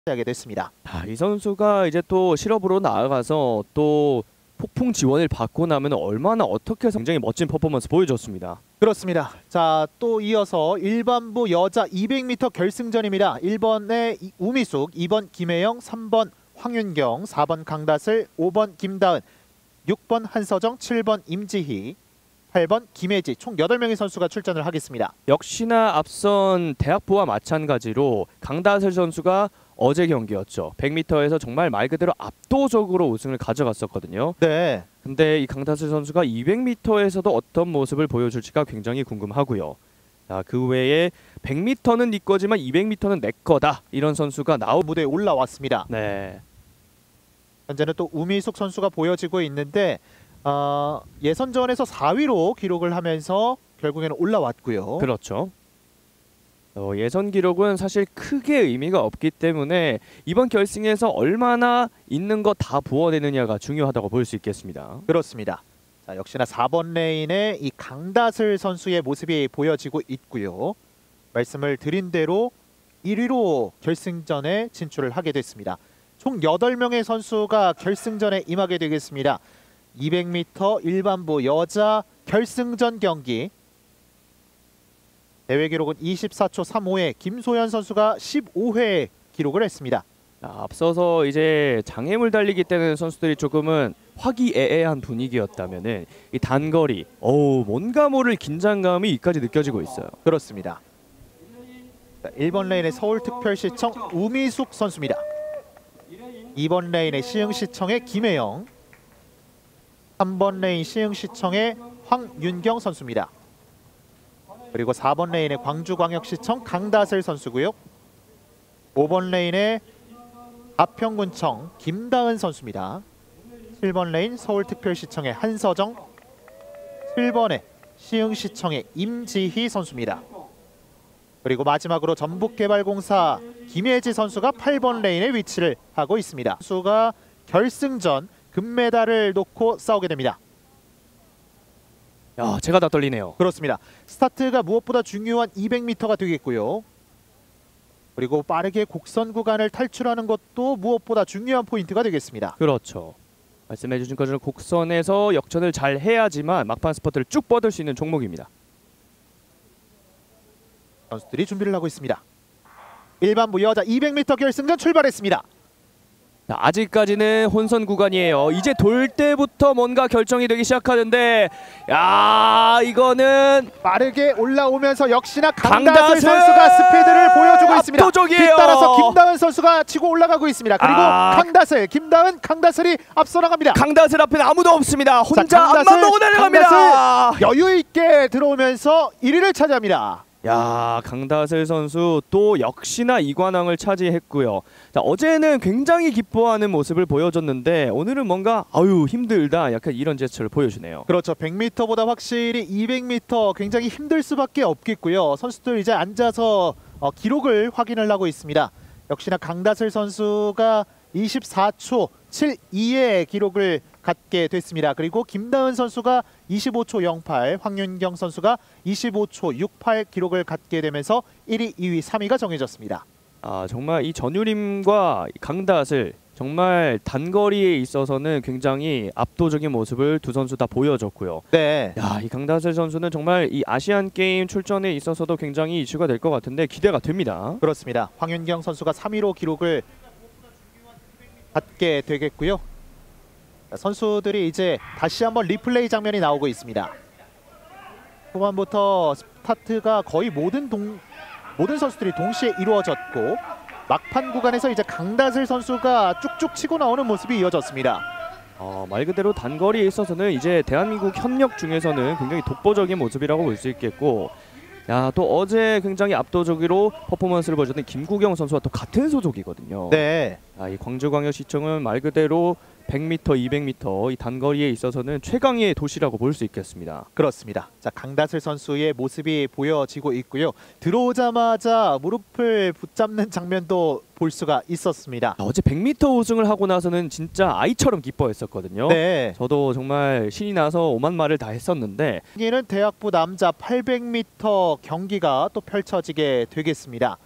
하게 됐습니다. 이 선수가 이제 또 실업으로 나아가서 또 폭풍 지원을 받고 나면 얼마나 어떻게 해서 굉장히 멋진 퍼포먼스 보여줬습니다. 그렇습니다. 자, 또 이어서 일반부 여자 200m 결승전입니다. 1번에 우미숙, 2번 김혜영, 3번 황윤경, 4번 강다슬, 5번 김다은, 6번 한서정, 7번 임지희, 8번 김혜지 총 8명의 선수가 출전을 하겠습니다. 역시나 앞선 대학부와 마찬가지로 강다슬 선수가 어제 경기였죠. 100m에서 정말 말 그대로 압도적으로 우승을 가져갔었거든요. 네. 근데 이 강다슬 선수가 200m에서도 어떤 모습을 보여줄지가 굉장히 궁금하고요. 그 외에 100m는 네 거지만 200m는 내 거다. 이런 선수가 무대에 올라왔습니다. 네. 현재는 또 우미숙 선수가 보여지고 있는데 예선전에서 4위로 기록을 하면서 결국에는 올라왔고요. 그렇죠. 예선 기록은 사실 크게 의미가 없기 때문에 이번 결승에서 얼마나 있는 거 다 부어내느냐가 중요하다고 볼 수 있겠습니다. 그렇습니다. 자, 역시나 4번 레인에 이 강다슬 선수의 모습이 보여지고 있고요. 말씀을 드린 대로 1위로 결승전에 진출을 하게 됐습니다. 총 8명의 선수가 결승전에 임하게 되겠습니다. 200m 일반부 여자 결승전 경기. 대회 기록은 24초 35에 김소연 선수가 15회 기록을 했습니다. 앞서서 이제 장애물 달리기 때는 선수들이 조금은 화기애애한 분위기였다면은 이 단거리, 뭔가 모를 긴장감이 이까지 느껴지고 있어요. 그렇습니다. 자, 1번 레인의 서울특별시청 우미숙 선수입니다. 2번 레인의 시흥시청의 김혜영, 3번 레인 시흥시청의 황윤경 선수입니다. 그리고 4번 레인의 광주광역시청 강다슬 선수고요. 5번 레인의 가평군청 김다은 선수입니다. 7번 레인 서울특별시청의 한서정, 7번에 시흥시청의 임지희 선수입니다. 그리고 마지막으로 전북개발공사 김혜지 선수가 8번 레인에 위치를 하고 있습니다. 선수가 결승전 금메달을 놓고 싸우게 됩니다. 제가 다 떨리네요. 그렇습니다. 스타트가 무엇보다 중요한 200m가 되겠고요. 그리고 빠르게 곡선 구간을 탈출하는 것도 무엇보다 중요한 포인트가 되겠습니다. 그렇죠. 말씀해 주신 것처럼 곡선에서 역전을 잘 해야지만 막판 스퍼트를 쭉 뻗을 수 있는 종목입니다. 선수들이 준비를 하고 있습니다. 일반부 여자 200m 결승전 출발했습니다. 아직까지는 혼선 구간이에요. 이제 돌 때부터 뭔가 결정이 되기 시작하는데 이거는 빠르게 올라오면서 역시나 강다슬 선수가 스피드를 보여주고 있습니다. 압도적이에요. 뒤따라서 김다은 선수가 치고 올라가고 있습니다. 그리고 강다슬, 김다은, 강다슬이 앞서 나갑니다. 강다슬 앞에는 아무도 없습니다. 혼자 앞만 보고 내려갑니다. 여유 있게 들어오면서 1위를 차지합니다. 강다슬 선수 또 역시나 이관왕을 차지했고요. 어제는 굉장히 기뻐하는 모습을 보여줬는데 오늘은 뭔가 힘들다 약간 이런 제스처를 보여주네요. 그렇죠. 100m보다 확실히 200m 굉장히 힘들 수밖에 없겠고요. 선수들 이제 앉아서 기록을 확인을 하고 있습니다. 역시나 강다슬 선수가 24초 72의 기록을 갖게 됐습니다. 그리고 김다은 선수가 25초 08, 황윤경 선수가 25초 68 기록을 갖게 되면서 1위, 2위, 3위가 정해졌습니다. 정말 이 전유림과 강다슬 정말 단거리에 있어서는 굉장히 압도적인 모습을 두 선수 다 보여줬고요. 네. 이 강다슬 선수는 정말 이 아시안 게임 출전에 있어서도 굉장히 이슈가 될 것 같은데 기대가 됩니다. 그렇습니다. 황윤경 선수가 3위로 기록을 갖게 되겠고요. 선수들이 이제 다시 한번 리플레이 장면이 나오고 있습니다. 후반부터 스타트가 거의 모든 선수들이 동시에 이루어졌고 막판 구간에서 이제 강다슬 선수가 쭉쭉 치고 나오는 모습이 이어졌습니다. 말 그대로 단거리에 있어서는 이제 대한민국 현역 중에서는 굉장히 독보적인 모습이라고 볼 수 있겠고 또 어제 굉장히 압도적으로 퍼포먼스를 보여줬던 김구경 선수와 또 같은 소속이거든요. 네. 이 광주광역시청은 말 그대로 100m, 200m 이 단거리에 있어서는 최강의 도시라고 볼 수 있겠습니다. 그렇습니다. 자, 강다슬 선수의 모습이 보여지고 있고요. 들어오자마자 무릎을 붙잡는 장면도 볼 수가 있었습니다. 어제 100m 우승을 하고 나서는 진짜 아이처럼 기뻐했었거든요. 네. 저도 정말 신이 나서 오만 말을 다 했었는데 여기는 대학부 남자 800m 경기가 또 펼쳐지게 되겠습니다.